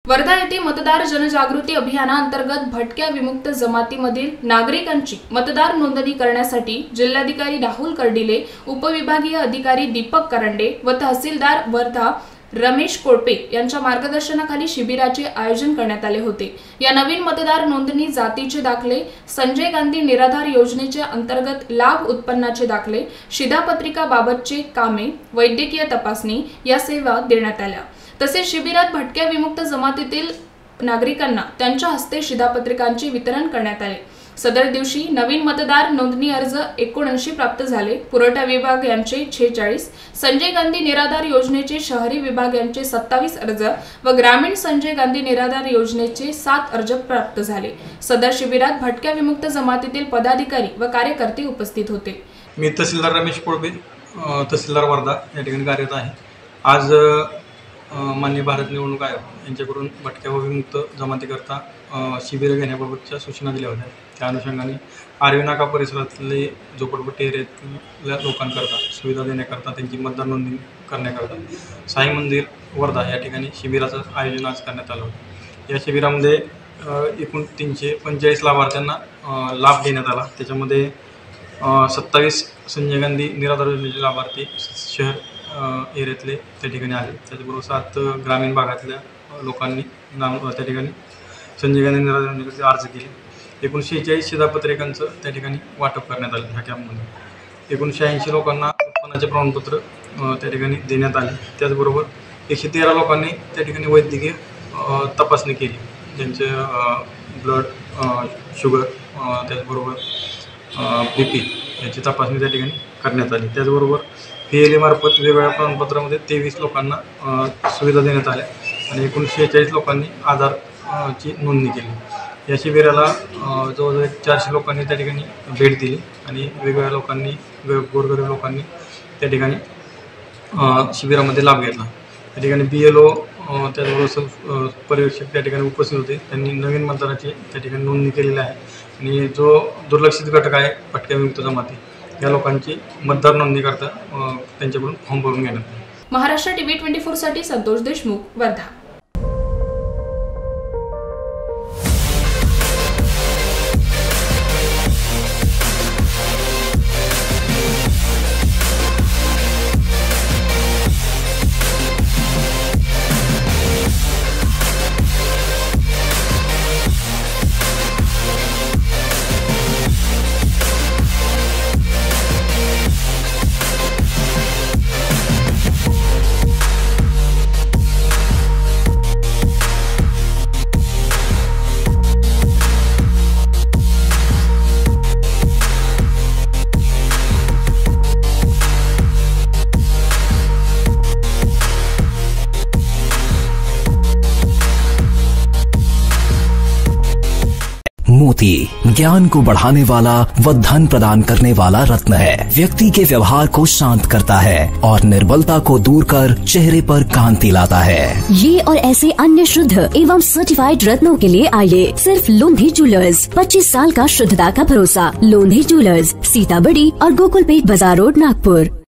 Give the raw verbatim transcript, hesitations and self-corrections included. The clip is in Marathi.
वर्धा येथे मतदार जनजागृती अभियानाअंतर्गत भटक्या विमुक्त जमातीमधील नागरिकांची मतदार नोंदणी करण्यासाठी जिल्हाधिकारी राहुल कर्डिले, उपविभागीय अधिकारी दीपक करंडे व तहसीलदार वर्धा रमेश कोळपे यांच्या मार्गदर्शनाखाली शिबिराचे आयोजन करण्यात आले होते। या नवीन मतदार नोंदणी जातीचे दाखले, संजय गांधी निराधार योजनेच्या अंतर्गत लाभ उत्पन्नाचे दाखले, शिधापत्रिका बाबतचे कामे, वैद्यकीय तपासणी या सेवा देण्यात आल्या। तसेच शिबिरात भटक्या विमुक्त जमातीतील नागरिकांना त्यांच्या हस्ते शिधापत्रिकांचे वितरण करण्यात आले। सदर दिवशी नवीन मतदार नोंदणी अर्ज एकोणऐंशी प्राप्त झाले। पुरवठा विभाग यांचे शेहेचाळीस, संजय गांधी निराधार योजनेचे शहरी विभाग यांचे सत्तावीस अर्ज व ग्रामीण संजय गांधी निराधार योजनेचे सात अर्ज प्राप्त झाले। सदर शिबिरात भटक्या विमुक्त जमातीतील पदाधिकारी व कार्यकर्ते उपस्थित होते। मी तहसीलदार रमेश कोळपे, तहसीलदार वर्धा या ठिकाणी कार्यरत आहे। आज माननीय भारत निवडणूक आयोग यांच्याकडून भटक्या व विमुक्त जमातीकरता शिबिर घेण्याबाबतच्या सूचना दिल्या होत्या। त्या अनुषंगाने आर्वी नाका परिसरातले झोपडपट्टी एरियातल्या लोकांकरता सुविधा देण्याकरता, त्यांची मतदार नोंदणी करण्याकरता साई मंदिर वर्धा या ठिकाणी शिबिराचं आयोजन आज करण्यात आलं होतं। या शिबिरामध्ये एकूण तीनशे पंचेचाळीस लाभार्थ्यांना लाभ देण्यात आला। त्याच्यामध्ये सत्तावीस संजय गांधी निराधार योजनेचे लाभार्थी शहर एरियातले त्या ठिकाणी आले। त्याचबरोबर सात ग्रामीण भागातल्या लोकांनी नाव त्या ठिकाणी संजय गांधी निराधार योजनेचे अर्ज केले। एकूण शेहेचाळीस शिधापत्रिकांचं त्या ठिकाणी वाटप करण्यात आलं। ह्या कॅम्पमध्ये एकूण शहाऐंशी लोकांना उत्पन्नाचे प्रमाणपत्र त्या ठिकाणी देण्यात आले। त्याचबरोबर एकशे तेरा लोकांनी त्या ठिकाणी वैद्यकीय तपासणी केली, ज्यांचे ब्लड शुगर त्याचबरोबर बी पी याची तपासणी त्या ठिकाणी करण्यात आली। त्याचबरोबर पी एल ए मार्फत वेगवेगळ्या प्रमाणपत्रामध्ये तेवीस लोकांना सुविधा देण्यात आल्या आणि एकूण शेहेचाळीस लोकांनी आधारची नोंदणी केली। या शिबिराला जवळजवळ चारशे लोकांनी त्या ठिकाणी भेट दिली आणि वेगवेगळ्या लोकांनी गोरगरीब लोकांनी त्या ठिकाणी शिबिरामध्ये लाभ घेतला। त्या ठिकाणी बी एल ओ त्याचबरोबर पर्यवेक्षक त्या ठिकाणी उपस्थित होते। त्यांनी नवीन मतदाराची त्या ठिकाणी नोंदणी केलेली आहे आणि जो दुर्लक्षित घटक आहे भटक्या विमुक्त जमाती या लोकांची मतदार नोंदणी करता त्यांच्याकडून फॉर्म भरून घेण्यात। महाराष्ट्र टीव्ही ट्वेंटी फोर साठी संतोष देशमुख, वर्धा। मोती ज्ञान को बढ़ाने वाला व धन प्रदान करने वाला रत्न है। व्यक्ति के व्यवहार को शांत करता है और निर्बलता को दूर कर चेहरे पर कांति लाता है। ये और ऐसे अन्य शुद्ध एवं सर्टिफाइड रत्नों के लिए आइए सिर्फ लोंधी ज्वेलर्स। पच्चीस साल का शुद्धता का भरोसा। लोंधी ज्वेलर्स, सीताबड़ी और गोकुलपेट बाजार रोड, नागपुर।